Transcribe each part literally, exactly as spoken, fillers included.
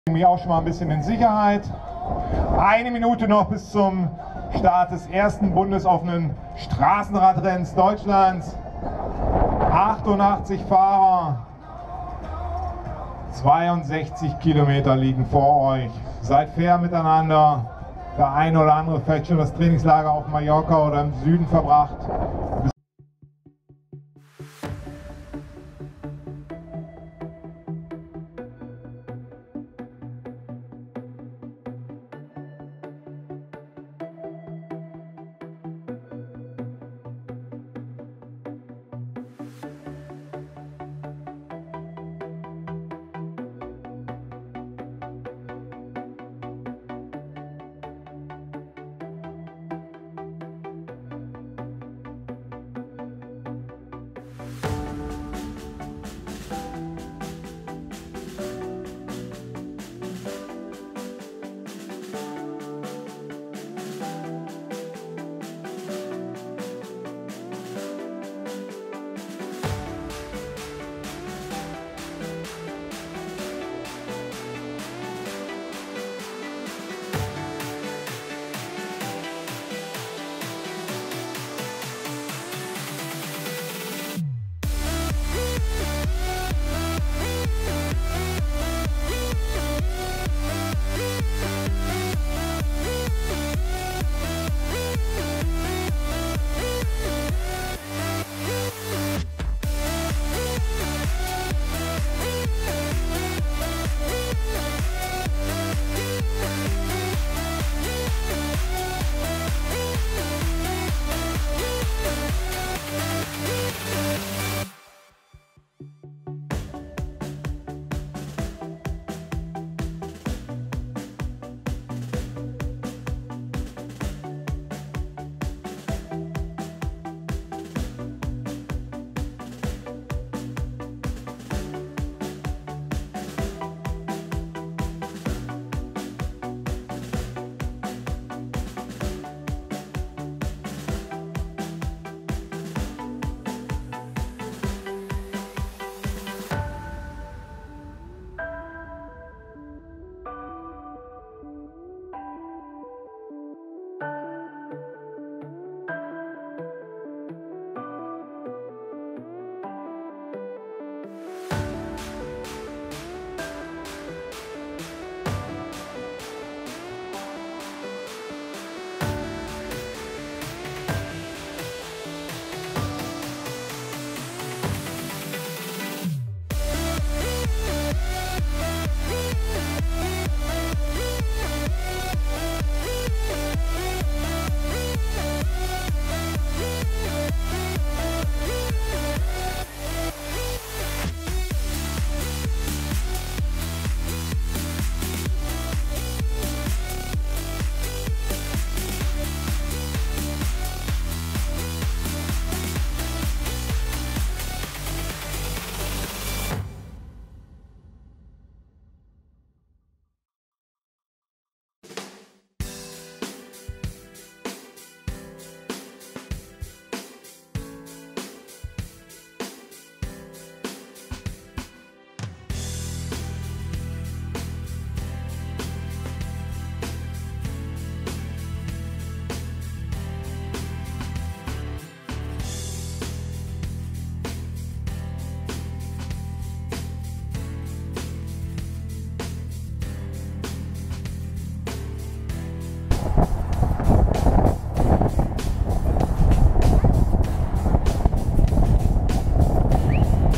Mich auch schon mal ein bisschen in Sicherheit. Eine Minute noch bis zum Start des ersten bundesoffenen Straßenradrenns Deutschlands. achtundachtzig Fahrer, zweiundsechzig Kilometer liegen vor euch. Seid fair miteinander. Der eine oder andere vielleicht schon das Trainingslager auf Mallorca oder im Süden verbracht.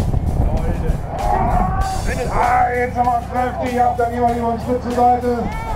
Jetzt nochmal kräftig, habt dann jemand einen Schritt zur Seite.